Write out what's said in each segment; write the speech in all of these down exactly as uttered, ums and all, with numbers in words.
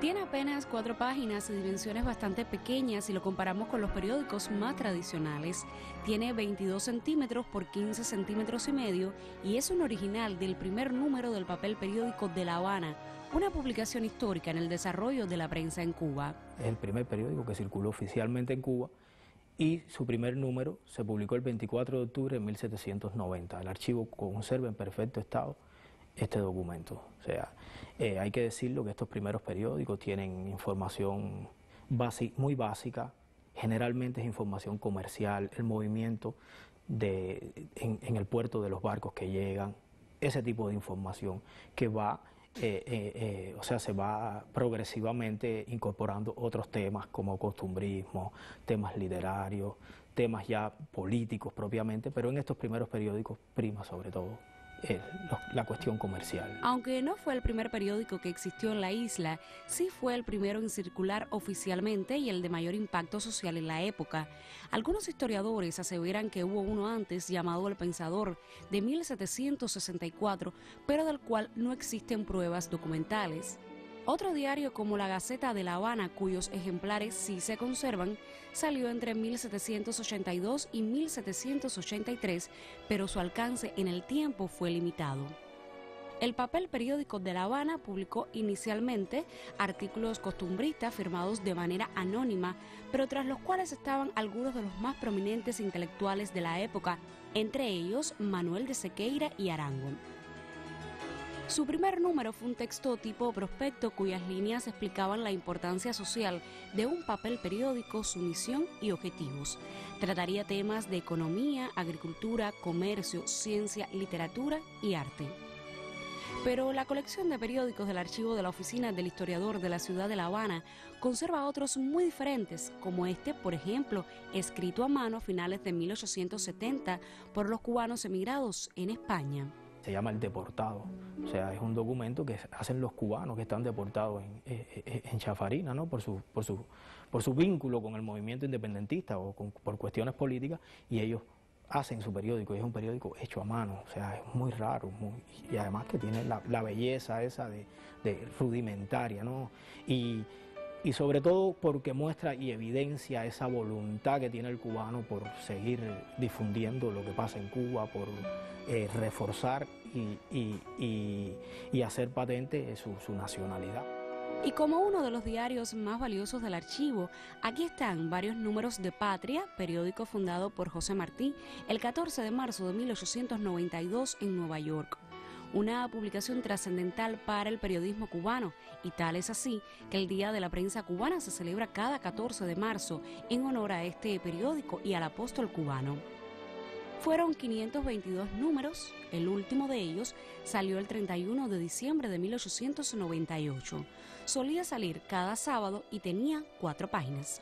Tiene apenas cuatro páginas y dimensiones bastante pequeñas si lo comparamos con los periódicos más tradicionales. Tiene veintidós centímetros por quince centímetros y medio y es un original del primer número del papel periódico de La Habana, una publicación histórica en el desarrollo de la prensa en Cuba. Es el primer periódico que circuló oficialmente en Cuba y su primer número se publicó el veinticuatro de octubre de mil setecientos noventa. El archivo conserva en perfecto estado este documento. O sea, eh, hay que decirlo que estos primeros periódicos tienen información basi- muy básica, generalmente es información comercial, el movimiento de, en, en el puerto de los barcos que llegan, ese tipo de información que va, eh, eh, eh, o sea, se va progresivamente incorporando otros temas como costumbrismo, temas literarios, temas ya políticos propiamente, pero en estos primeros periódicos prima sobre todo Eh, la cuestión comercial. Aunque no fue el primer periódico que existió en la isla, sí fue el primero en circular oficialmente y el de mayor impacto social en la época. Algunos historiadores aseveran que hubo uno antes llamado El Pensador de mil setecientos sesenta y cuatro, pero del cual no existen pruebas documentales. Otro diario como la Gaceta de La Habana, cuyos ejemplares sí se conservan, salió entre mil setecientos ochenta y dos y mil setecientos ochenta y tres, pero su alcance en el tiempo fue limitado. El papel periódico de La Habana publicó inicialmente artículos costumbristas firmados de manera anónima, pero tras los cuales estaban algunos de los más prominentes intelectuales de la época, entre ellos Manuel de Sequeira y Arango. Su primer número fue un texto tipo prospecto cuyas líneas explicaban la importancia social de un papel periódico, su misión y objetivos. Trataría temas de economía, agricultura, comercio, ciencia, literatura y arte. Pero la colección de periódicos del archivo de la Oficina del Historiador de la ciudad de La Habana conserva otros muy diferentes, como este, por ejemplo, escrito a mano a finales de mil ochocientos setenta por los cubanos emigrados en España. Se llama El Deportado, o sea, es un documento que hacen los cubanos que están deportados en, en, en Chafarina, ¿no? por, su, por, su, por su vínculo con el movimiento independentista o con, por cuestiones políticas, y ellos hacen su periódico, y es un periódico hecho a mano, o sea, es muy raro, muy, y además que tiene la, la belleza esa de, de rudimentaria, ¿no? Y, y sobre todo porque muestra y evidencia esa voluntad que tiene el cubano por seguir difundiendo lo que pasa en Cuba, por eh, reforzar y, y, y, y hacer patente su, su nacionalidad. Y como uno de los diarios más valiosos del archivo, aquí están varios números de Patria, periódico fundado por José Martí el catorce de marzo de mil ochocientos noventa y dos en Nueva York. Una publicación trascendental para el periodismo cubano, y tal es así que el Día de la Prensa Cubana se celebra cada catorce de marzo en honor a este periódico y al apóstol cubano. Fueron quinientos veintidós números, el último de ellos salió el treinta y uno de diciembre de mil ochocientos noventa y ocho. Solía salir cada sábado y tenía cuatro páginas.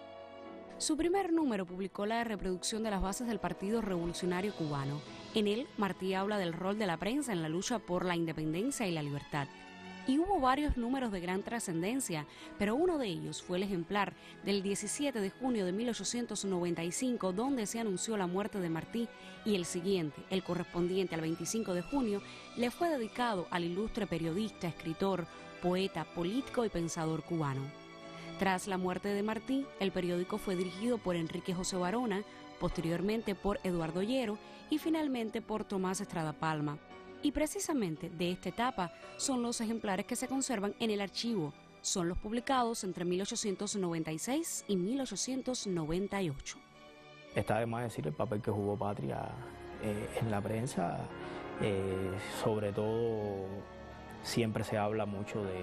Su primer número publicó la reproducción de las bases del Partido Revolucionario Cubano. En él, Martí habla del rol de la prensa en la lucha por la independencia y la libertad. Y hubo varios números de gran trascendencia, pero uno de ellos fue el ejemplar del diecisiete de junio de mil ochocientos noventa y cinco, donde se anunció la muerte de Martí, y el siguiente, el correspondiente al veinticinco de junio, le fue dedicado al ilustre periodista, escritor, poeta, político y pensador cubano. Tras la muerte de Martí, el periódico fue dirigido por Enrique José Barona, posteriormente por Eduardo Llero y finalmente por Tomás Estrada Palma. Y precisamente de esta etapa son los ejemplares que se conservan en el archivo. Son los publicados entre mil ochocientos noventa y seis y mil ochocientos noventa y ocho. Está de más decir el papel que jugó Patria eh, en la prensa, eh, sobre todo siempre se habla mucho de,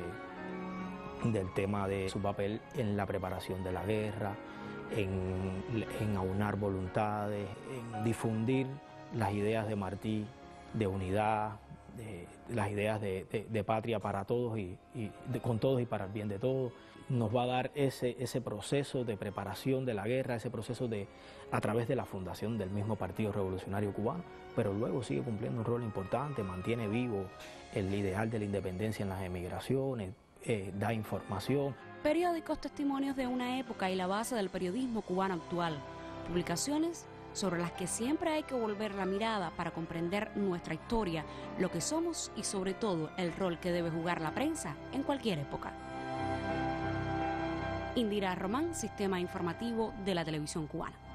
del tema de su papel en la preparación de la guerra, en, en aunar voluntades, en difundir las ideas de Martí, de unidad, de, de las ideas de, de, de patria para todos y, y de, con todos y para el bien de todos. Nos va a dar ese, ese proceso de preparación de la guerra, ese proceso de, a través de la fundación del mismo Partido Revolucionario Cubano, pero luego sigue cumpliendo un rol importante, mantiene vivo el ideal de la independencia en las emigraciones, eh, da información. Periódicos, testimonios de una época y la base del periodismo cubano actual. Publicaciones sobre las que siempre hay que volver la mirada para comprender nuestra historia, lo que somos y sobre todo el rol que debe jugar la prensa en cualquier época. Indira Román, Sistema Informativo de la Televisión Cubana.